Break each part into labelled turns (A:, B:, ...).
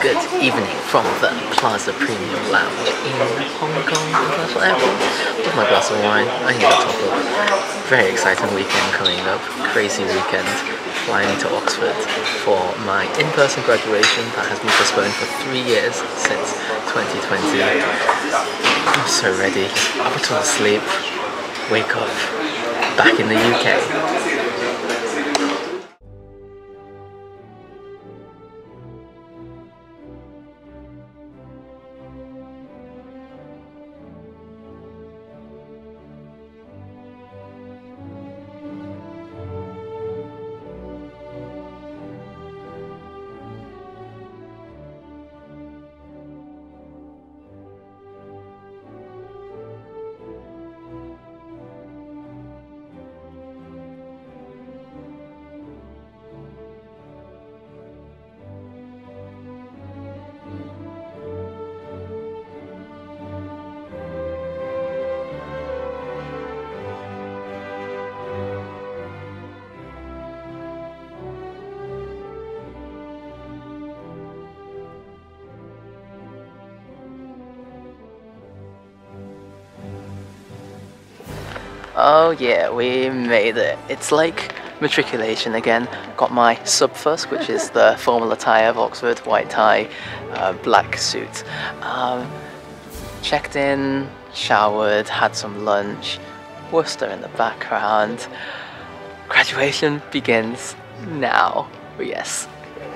A: Good evening from the Plaza Premium Lounge in Hong Kong International Airport with my glass of wine. I need a top up. Very exciting weekend coming up, crazy weekend. Flying to Oxford for my in-person graduation that has been postponed for 3 years since 2020. I'm so ready. I'll put on sleep, wake up, back in the UK. Oh yeah, we made it. It's like matriculation again. Got my sub first, which is the formal attire of Oxford, white tie, black suit. Checked in, showered, had some lunch, Worcester in the background. Graduation begins now, yes.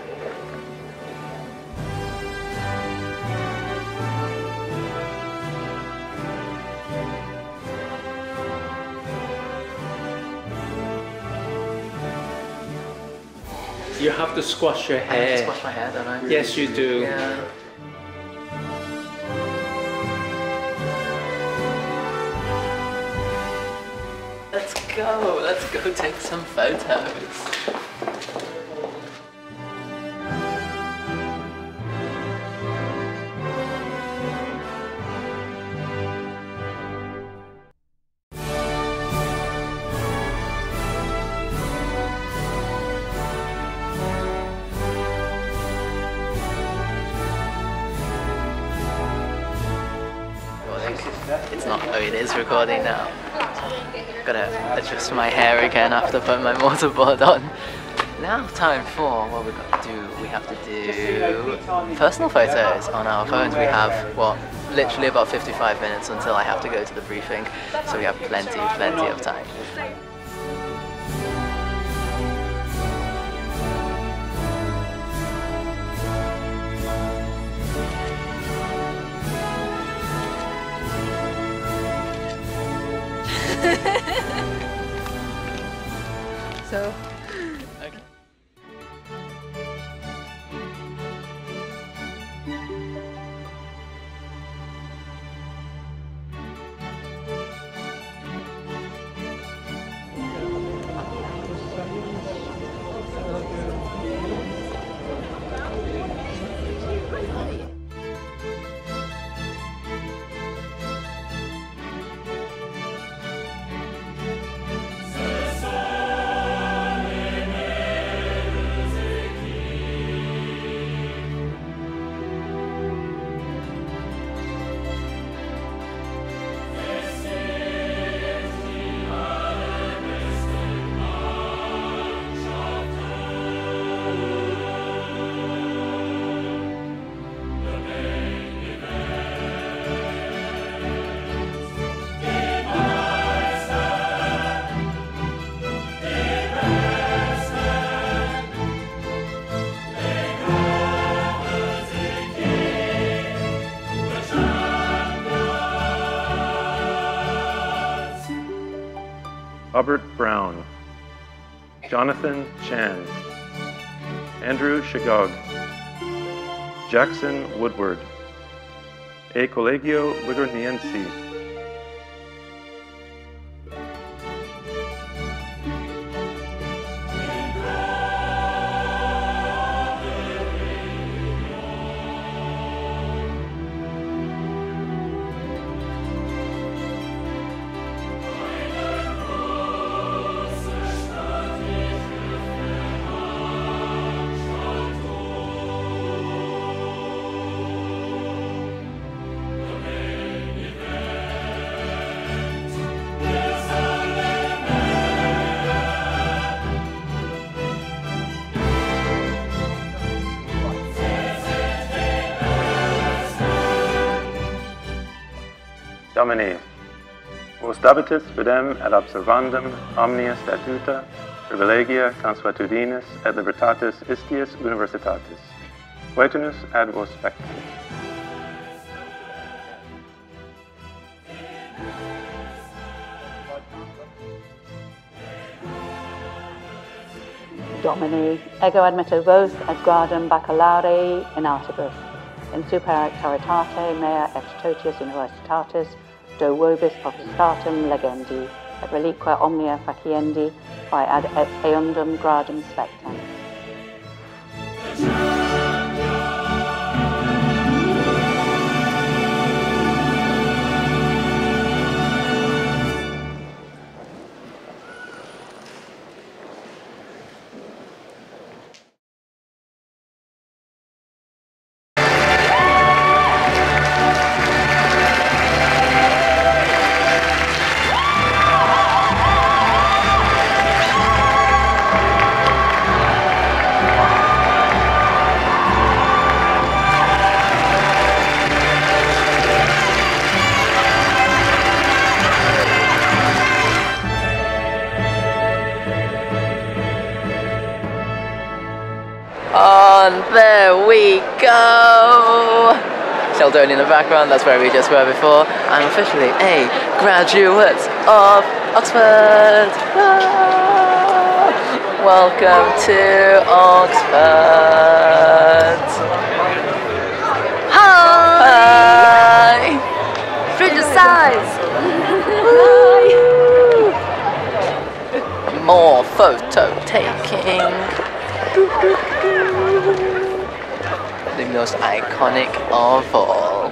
B: You have to squash your hair.
A: I have to squash my hair, don't I?
B: Yes, you do.
A: Yeah. Let's go take some photos. It's not, oh it is recording now. Gotta adjust my hair again after putting my mortarboard on. Now time for what we've got to do. We have to do personal photos on our phones. We have, what, literally about 55 minutes until I have to go to the briefing. So we have plenty of time. So, okay.
C: Robert Brown, Jonathan Chan, Andrew Shagog, Jackson Woodward, E Collegio Ligurniense. Domini, vos dabitus fidem et observandum omnia statuta, privilegia consuetudinis et libertatis istiis universitatis. Vetenus ad vos spectum.
D: Domini, ego admitto vos ad gradum baccalaureae in artibus, in super actoritate mea et totius universitatis, do vobis potestatum legendi, et reliqua omnia faciendi, quae ad eundum gradum spectam.
A: And there we go! Sheldon in the background, that's where we just were before. I'm officially a graduate of Oxford! Ah! Welcome to Oxford! Hi! Fridge size! More photo taking! The most iconic of all.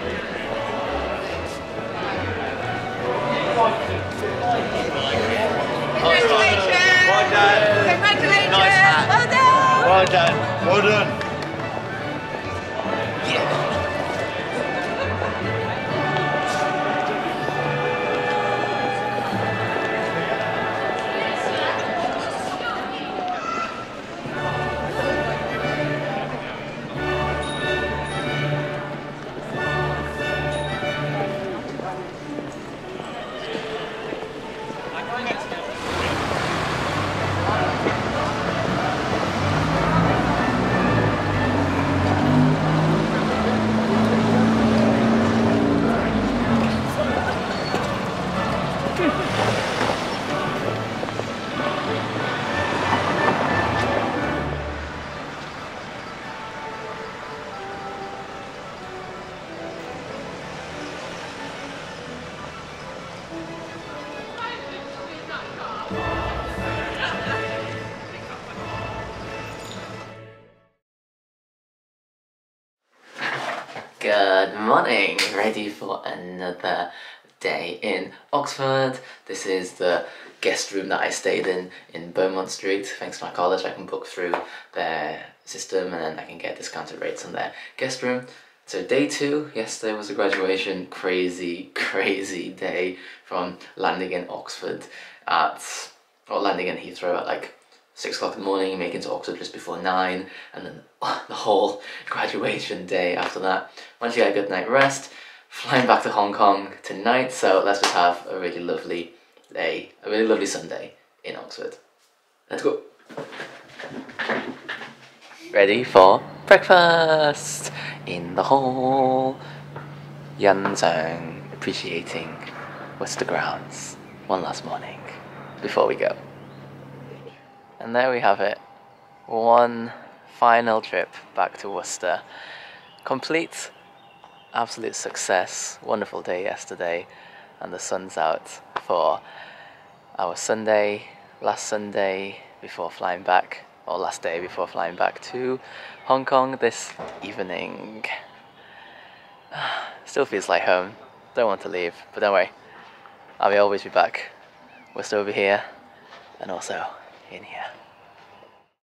E: Congratulations!
F: Well done.
E: Congratulations!
F: Nice hat.
E: Well done!
F: Well done. Well done.
A: Good morning! Ready for another day in Oxford. This is the guest room that I stayed in Beaumont Street. Thanks to my college, I can book through their system and then I can get discounted rates on their guest room. So day 2, yesterday was a graduation, crazy day from landing in Oxford landing in Heathrow at like 6 o'clock in the morning, making to Oxford just before 9, and then the whole graduation day after that. Once you get a good night rest, flying back to Hong Kong tonight, so let's just have a really lovely day, a really lovely Sunday in Oxford. Let's go! Ready for breakfast in the hall. Yan Zhang appreciating Worcester grounds one last morning before we go. And there we have it. One final trip back to Worcester. Complete, absolute success. Wonderful day yesterday, and the sun's out for our Sunday, last Sunday before flying back, or last day before flying back to Hong Kong this evening. Still feels like home. Don't want to leave, but don't worry. I'll always be back. We're still over here, and also in here.